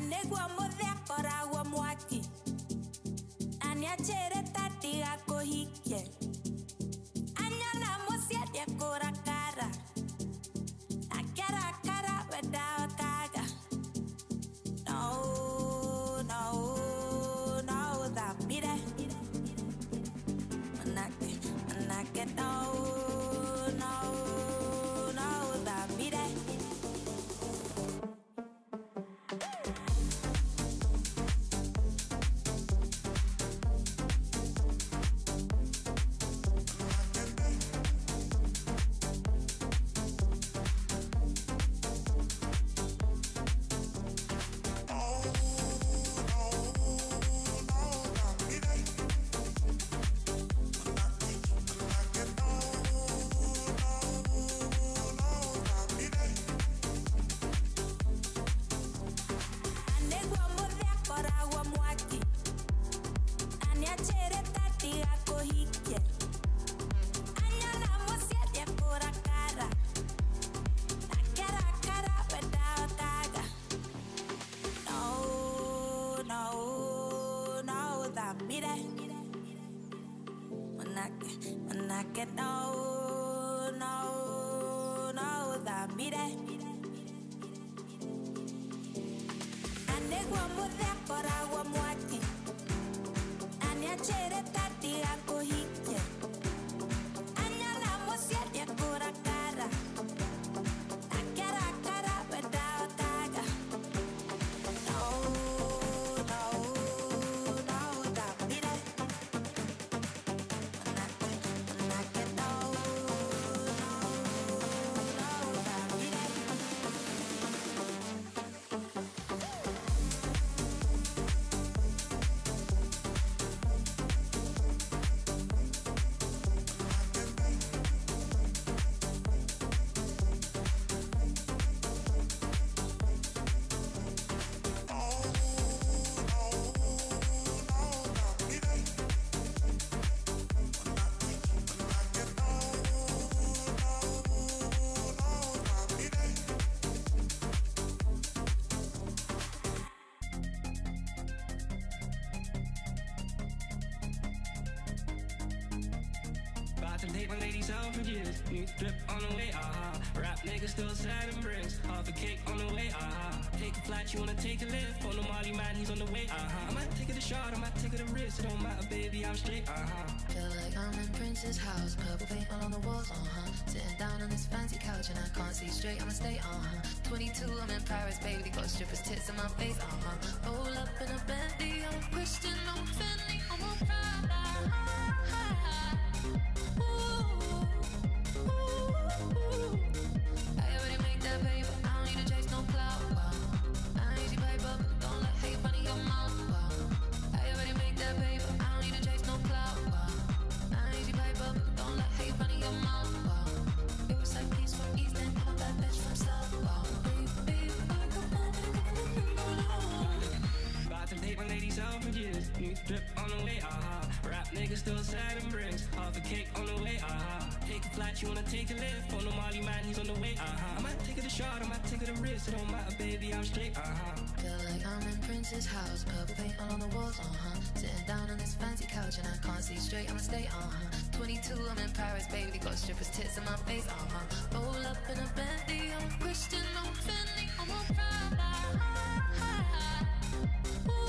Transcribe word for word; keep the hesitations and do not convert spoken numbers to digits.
Anegwa modhia koragwa mwaki Anyachere tati ako hike Anyana mosia dia kora kara Akara kara weda kaga No, no, no, that beat it Manake, manake, no, no, no, that beat it Strippers tits in my face, uh-huh. Roll up in a Bentley, I'm a Christian, I'm a Fendi, I'm a Prada. Ooh, ooh, ooh. I already make that paper, I don't need to chase no clout. Wow. I ain't easy paper, don't let hate run in your mouth. Wow. I already make that paper, I don't need to chase no clout. Wow. I ain't easy paper, don't let hate run in your mouth. Wow. It was like peace from East and I'm a bad bitch from South. Wow. My ladies out for years, new drip on the way, uh-huh. Rap niggas still sad and bricks, half a cake on the way, uh-huh. Take a flight, you wanna take a lift, on the Molly man, he's on the way, uh-huh. I might take it a shot, I might take it a risk, it don't matter, baby, I'm straight, uh-huh. Feel like I'm in Prince's house, purple paint all on the walls, uh-huh. Sitting down on this fancy couch and I can't see straight, I'ma stay, uh-huh. twenty-two, I'm in Paris, baby, got strippers tits in my face, uh-huh. Roll up in a Bentley, I'm a Christian, I'm a Fendi, I'm a Prada. Ooh.